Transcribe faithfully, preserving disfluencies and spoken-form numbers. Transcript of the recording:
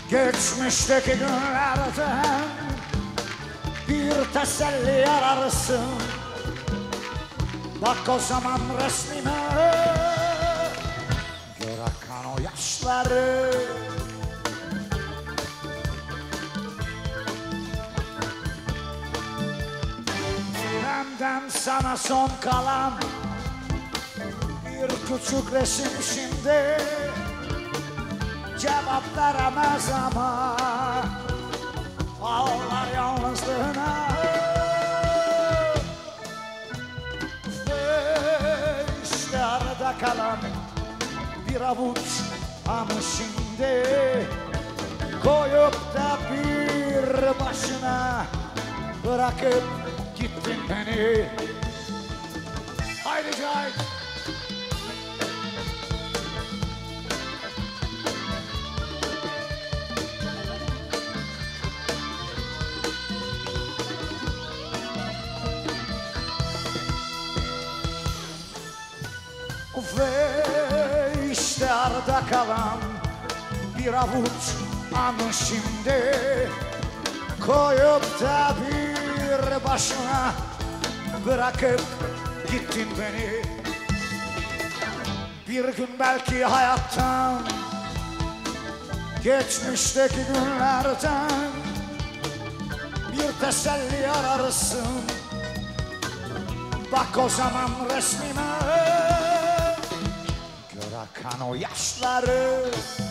Geçmişteki günlerden bir teselli ararsın. Bak o zaman resmime, gör akan o yaşları. Benden sana son kalan bir küçük resim şimdi. Cevap veremez ama ağlar yalnızlığına. Ve işte arada kalan bir avuç anı şimdi. Koyup da bir başına bırakıp gittin beni. Haydi Cahit. Ve işte arada kalan bir avuç anı şimdi. Koyup da bir başına bırakıp gittin beni. Bir gün belki hayattan, geçmişteki günlerden bir teselli ararsın. Bak o zaman resmime, gör akan o yaşları.